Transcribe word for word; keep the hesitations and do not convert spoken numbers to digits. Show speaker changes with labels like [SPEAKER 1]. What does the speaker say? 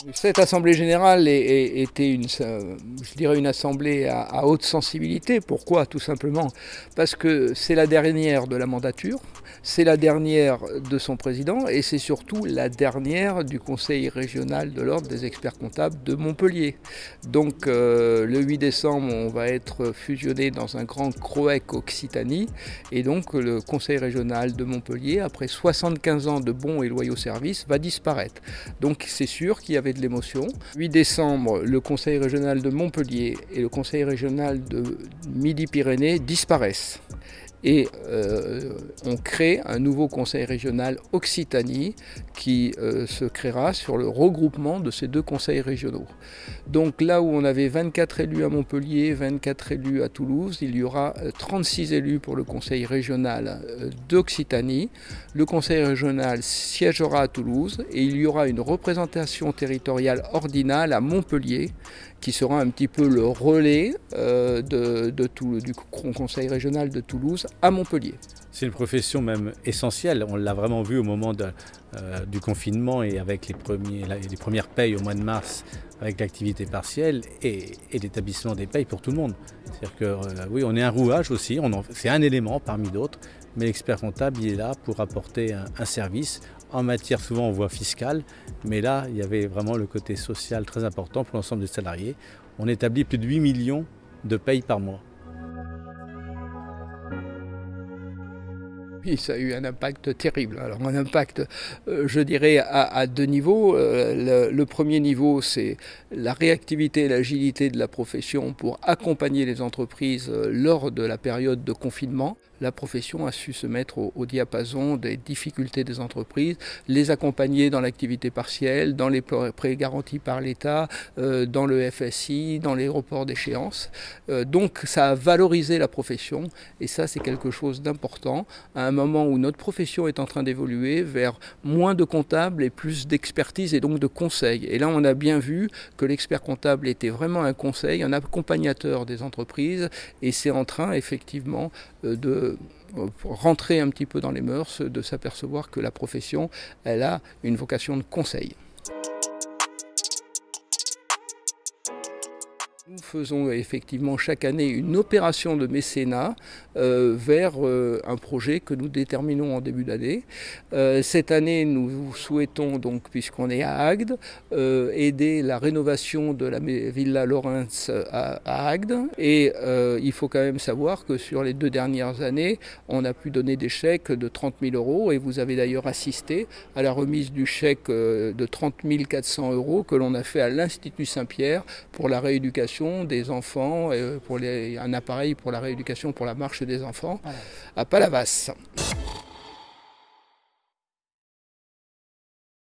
[SPEAKER 1] Cette assemblée générale était une, je dirais une assemblée à, à haute sensibilité. Pourquoi? Tout simplement parce que c'est la dernière de la mandature, c'est la dernière de son président et c'est surtout la dernière du conseil régional de l'ordre des experts comptables de Montpellier. Donc euh, le huit décembre, on va être fusionné dans un grand CROEC Occitanie et donc le conseil régional de Montpellier, après soixante-quinze ans de bons et loyaux services, va disparaître. Donc c'est sûr qu'il y avait de l'émotion. huit décembre, le conseil régional de Montpellier et le conseil régional de Midi-Pyrénées disparaissent. Et euh, on crée un nouveau conseil régional Occitanie qui euh, se créera sur le regroupement de ces deux conseils régionaux. Donc là où on avait vingt-quatre élus à Montpellier, vingt-quatre élus à Toulouse, il y aura trente-six élus pour le conseil régional d'Occitanie. Le conseil régional siégera à Toulouse et il y aura une représentation territoriale ordinale à Montpellier qui sera un petit peu le relais euh, de, de tout, du conseil régional de Toulouse à Montpellier.
[SPEAKER 2] C'est une profession même essentielle, on l'a vraiment vu au moment de, euh, du confinement et avec les, premiers, les premières payes au mois de mars, avec l'activité partielle et, et l'établissement des payes pour tout le monde. C'est-à-dire que euh, oui, on est un rouage aussi, c'est un élément parmi d'autres, mais l'expert comptable il est là pour apporter un, un service en matière souvent on voit fiscale, mais là il y avait vraiment le côté social très important pour l'ensemble des salariés. On établit plus de huit millions de payes par mois.
[SPEAKER 1] Oui, ça a eu un impact terrible. Alors un impact, euh, je dirais, à, à deux niveaux. Euh, le, le premier niveau, c'est la réactivité et l'agilité de la profession pour accompagner les entreprises euh, lors de la période de confinement. La profession a su se mettre au, au diapason des difficultés des entreprises, les accompagner dans l'activité partielle, dans les prêts garantis par l'État, euh, dans le F S I, dans les reports d'échéance. Euh, donc ça a valorisé la profession et ça c'est quelque chose d'important à un moment où notre profession est en train d'évoluer vers moins de comptables et plus d'expertise et donc de conseils. Et là on a bien vu que l'expert comptable était vraiment un conseil, un accompagnateur des entreprises et c'est en train effectivement de rentrer un petit peu dans les mœurs, de s'apercevoir que la profession, elle a une vocation de conseil. Nous faisons effectivement chaque année une opération de mécénat euh, vers euh, un projet que nous déterminons en début d'année. Euh, cette année, nous souhaitons donc, puisqu'on est à Agde, euh, aider la rénovation de la Villa Lorentz à, à Agde. Et euh, il faut quand même savoir que sur les deux dernières années, on a pu donner des chèques de trente mille euros et vous avez d'ailleurs assisté à la remise du chèque de trente mille quatre cents euros que l'on a fait à l'Institut Saint-Pierre pour la rééducation des enfants, pour les, un appareil pour la rééducation pour la marche des enfants à Palavas.